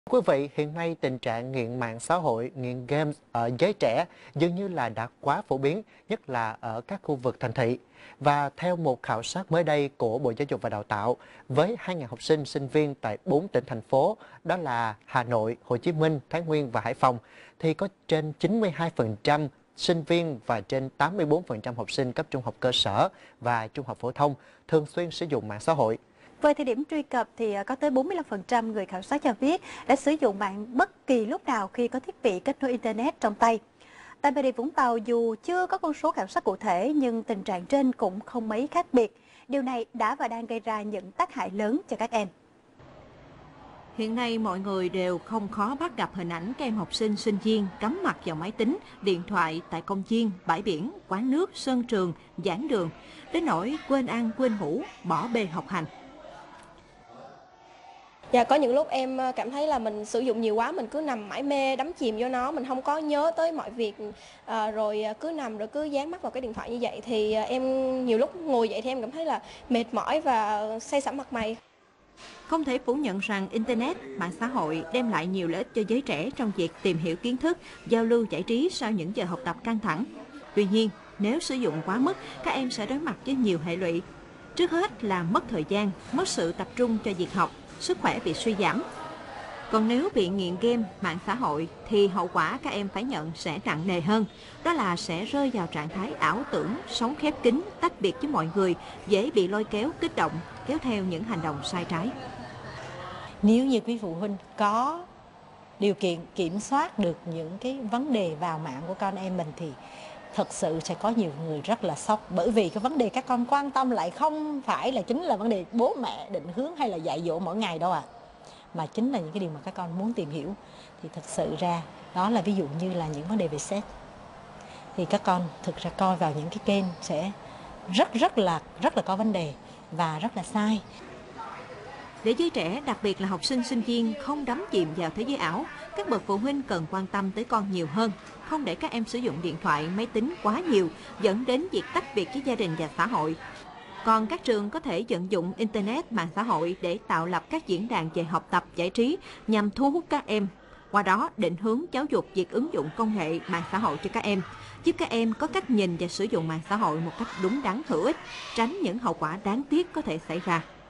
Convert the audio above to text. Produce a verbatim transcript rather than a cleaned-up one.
Quý vị, hiện nay tình trạng nghiện mạng xã hội, nghiện game ở giới trẻ dường như là đã quá phổ biến, nhất là ở các khu vực thành thị. Và theo một khảo sát mới đây của Bộ Giáo dục và Đào tạo, với hai nghìn học sinh, sinh viên tại bốn tỉnh thành phố, đó là Hà Nội, Hồ Chí Minh, Thái Nguyên và Hải Phòng, thì có trên chín mươi hai phần trăm sinh viên và trên tám mươi bốn phần trăm học sinh cấp trung học cơ sở và trung học phổ thông thường xuyên sử dụng mạng xã hội. Về thời điểm truy cập thì có tới bốn mươi lăm phần trăm người khảo sát cho biết đã sử dụng mạng bất kỳ lúc nào khi có thiết bị kết nối Internet trong tay. Tại Bà Rịa Vũng Tàu, dù chưa có con số khảo sát cụ thể nhưng tình trạng trên cũng không mấy khác biệt. Điều này đã và đang gây ra những tác hại lớn cho các em. Hiện nay mọi người đều không khó bắt gặp hình ảnh các em học sinh, sinh viên cắm mặt vào máy tính, điện thoại tại công viên, bãi biển, quán nước, sân trường, giảng đường, đến nỗi quên ăn, quên ngủ, bỏ bê học hành. Dạ, có những lúc em cảm thấy là mình sử dụng nhiều quá, mình cứ nằm mải mê, đắm chìm vô nó, mình không có nhớ tới mọi việc, à, rồi cứ nằm rồi cứ dán mắt vào cái điện thoại như vậy thì em nhiều lúc ngồi dậy thì em cảm thấy là mệt mỏi và say sẩm mặt mày. Không thể phủ nhận rằng Internet, mạng xã hội đem lại nhiều lợi ích cho giới trẻ trong việc tìm hiểu kiến thức, giao lưu giải trí sau những giờ học tập căng thẳng. Tuy nhiên, nếu sử dụng quá mức, các em sẽ đối mặt với nhiều hệ lụy. Trước hết là mất thời gian, mất sự tập trung cho việc học, sức khỏe bị suy giảm. Còn nếu bị nghiện game, mạng xã hội thì hậu quả các em phải nhận sẽ nặng nề hơn. Đó là sẽ rơi vào trạng thái ảo tưởng, sống khép kín, tách biệt với mọi người, dễ bị lôi kéo, kích động, kéo theo những hành động sai trái. Nếu như quý phụ huynh có điều kiện kiểm soát được những cái vấn đề vào mạng của con em mình thì thật sự sẽ có nhiều người rất là sốc, bởi vì cái vấn đề các con quan tâm lại không phải là chính là vấn đề bố mẹ định hướng hay là dạy dỗ mỗi ngày đâu ạ, à. Mà chính là những cái điều mà các con muốn tìm hiểu. Thì thật sự ra đó là ví dụ như là những vấn đề về sex, thì các con thực ra coi vào những cái kênh sẽ rất rất là rất là có vấn đề và rất là sai. Để giới trẻ, đặc biệt là học sinh, sinh viên không đắm chìm vào thế giới ảo, các bậc phụ huynh cần quan tâm tới con nhiều hơn, không để các em sử dụng điện thoại, máy tính quá nhiều, dẫn đến việc tách biệt với gia đình và xã hội. Còn các trường có thể vận dụng Internet, mạng xã hội để tạo lập các diễn đàn về học tập, giải trí nhằm thu hút các em. Qua đó, định hướng giáo dục việc ứng dụng công nghệ, mạng xã hội cho các em, giúp các em có cách nhìn và sử dụng mạng xã hội một cách đúng đắn, hữu ích, tránh những hậu quả đáng tiếc có thể xảy ra.